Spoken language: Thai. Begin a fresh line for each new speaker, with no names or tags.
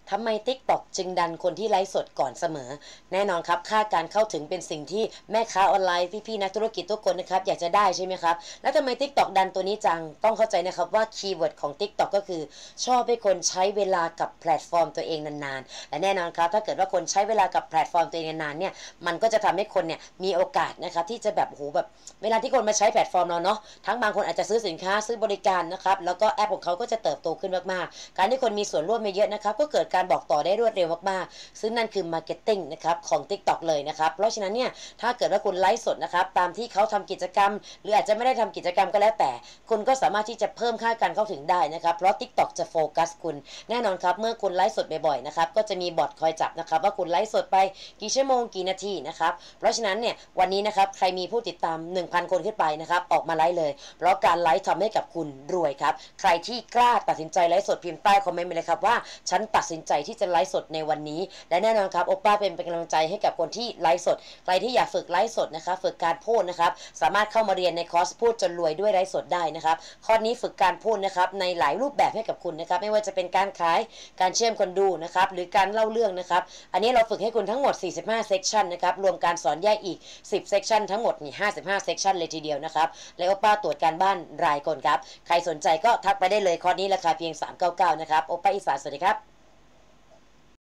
ทำไม TikTok จึงดันคนที่ไลฟ์สดก่อนเสมอแน่นอนครับค่าการเข้าถึงเป็นสิ่งที่แม่ค้าออนไลน์พี่ๆนักธุรกิจทุกคนนะครับอยากจะได้ใช่ไหมครับแล้วทำไม TikTok ดันตัวนี้จังต้องเข้าใจนะครับว่าคีย์เวิร์ดของ TikTok ก็คือชอบให้คนใช้เวลากับแพลตฟอร์มตัวเองนานๆและแน่นอนครับถ้าเกิดว่าคนใช้เวลากับแพลตฟอร์มตัวเองนานๆเนี่ยมันก็จะทำให้คนเนี่ยมีโอกาสนะครับที่จะแบบโอ้โหแบบเวลาที่คนมาใช้แพลตฟอร์มเราเนาะทั้งบางคนอาจจะซื้อสินค้าซื้อบริการนะครับแล้วก็แอปของเขาก็จะเติบโตขึ้นมากๆการที่คนมีส่วนร่วมมาเยอะนะครับก็เกิดการบอกต่อได้รวดเร็วมากๆซึ่งนั่นคือ Marketing นะครับของ TikTok เลยนะครับเพราะฉะนั้นเนี่ยถ้าเกิดว่าคุณไลฟ์สดนะครับตามที่เขาทำกิจกรรมหรืออาจจะไม่ได้ทำกิจกรรมก็แล้วแต่คุณก็สามารถที่จะเพิ่มค่าการเข้าถึงได้นะครับเพราะ TikTok จะโฟกัสคุณแน่นอนครับเมื่อคุณไลฟ์สดบ่อยๆนะครับก็จะมีบอทคอยจับนะครับว่าคุณไลฟ์สดไปกี่ชั่วโมงกี่นาทีนะครับเพราะฉะนั้นเนี่ยวันนี้นะครับใครมีผู้ติดตาม 1,000 คนขึ้นไปนะครับออกมาไลฟ์เลยเพราะการไลฟ์ทำให้กับคุณรวยครับใครที่กล้าตัดสินใจไลฟ์สดพิมพ์ใต้คอมเมนต์ไปเลยครับว่าฉันตัดสินใจที่จะไลฟ์สดในวันนี้และแน่นอนครับโอป้าเป็นกำลังใจให้กับคนที่ไลฟ์สดใครที่อยากฝึกไลฟ์สดนะครับฝึกการพูดนะครับสามารถเข้ามาเรียนในคอร์สพูดจนรวยด้วยไลฟ์สดได้นะครับคอร์สนี้ฝึกการพูดนะครับในหลายรูปแบบให้กับคุณนะครับไม่ว่าจะเป็นการขายการเชื่อมคนดูนะครับหรือการเล่าเรื่องนะครับอันนี้เราฝึกให้คุณทั้งหมด45เซสชันนะครับรวมการสอนแยกอีก10เซสชันทั้งหมดนี่55เซสชันเลยทีเดียวนะครับแล้วโอป้าตรวจการบ้านรายคนครับใครสนใจก็ทักไปได้เลยคอร์สนี้ราคาเพียง399นะครับโอป้าอีสานสวัสดีครับ